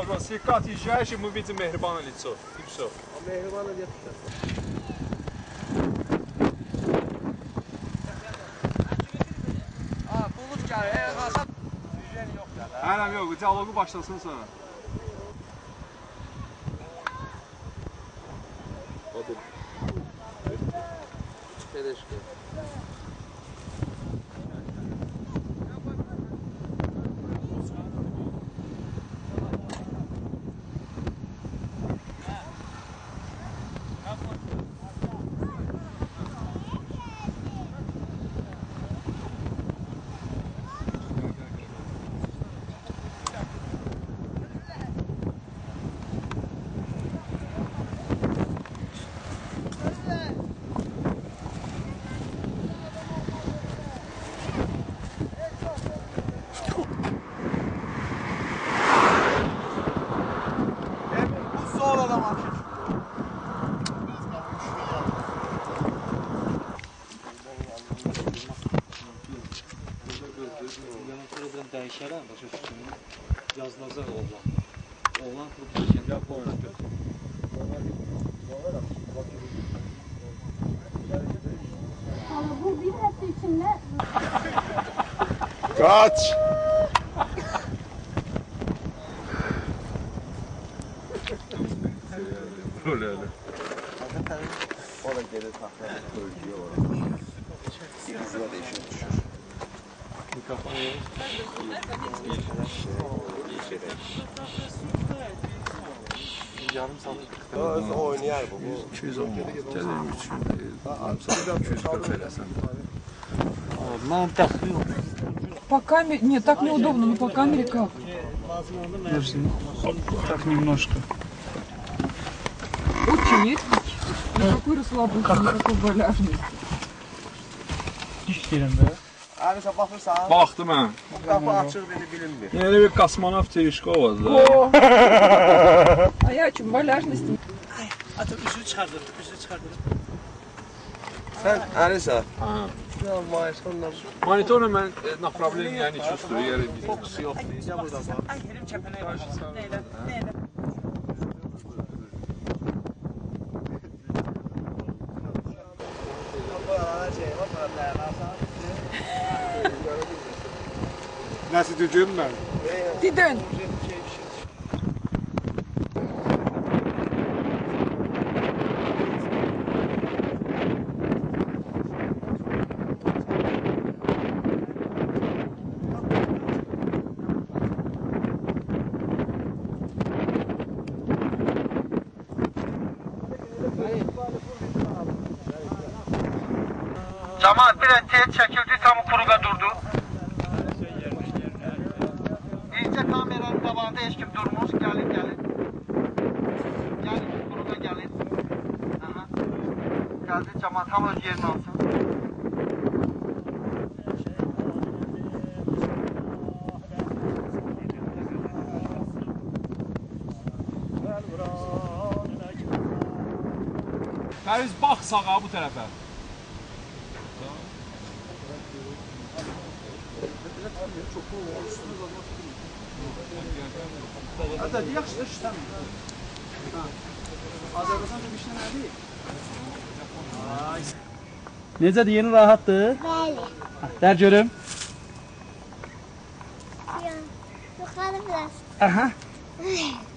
можно слегка отъезжаешь, и мы видим Мехрибана лицо. И все. А Мехрибана нет. Buluş gəlir, Hasan. Süjen yox da. Aynen yok, diyalogu başlasın sonra. Hadi. Bedeşki. Dəyişərəm, başa düşdüm. Yazılacaq oğlan. Oğlan qrup ya oğlan götür. Bu bir hafta içinde Kaç! Öyle öyle. O da geri takla. Bölgeye var. Sizler de işe düşür. Mikrofonu Yarım saat. Oynayar bu. 210 gələyim üçün. Sən 240 eləsən. Mən dəxli yox. По камере... Нет, так неудобно, но по камере как? Так немножко. Очень медленничать. Никакой расслабленности, никакой валяжности. İşləyirəm də. Abi sən baxırsan. Baxdım mən. Qapı açıq beni bilinmir. Yeni bir kosmonavt Tereshkova da. А я о чем? Валяжности. Atı üzü çıxardır, üzü çıxardır. Sən Əlisa. Ha. Ya maşallah. Monitorla mən napravleniya yəni çözdür, yəni Fokusu yox. Necə burada bax. Ay, herim kəpənəyə başlasın. Neylə, neylə. Nəsə düzgün mən? Didin. Camaat bir teyit çəkildi, tam kuruğa durdu. İyice kameranın qabağında heç kim durmuş, gəlin. Gəlin ki, kuruğa gəlin. Aha. Gəldi camaat, tam öz yerini alsın. Fəriz, bax sağa bu tərəfə. Hətta yaxşı da işləmir. Azərbaycan bir işlə nədir? Necədir, yeni rahatdır? Bəli. Dər görüm. Yuxarı biraz. Aha.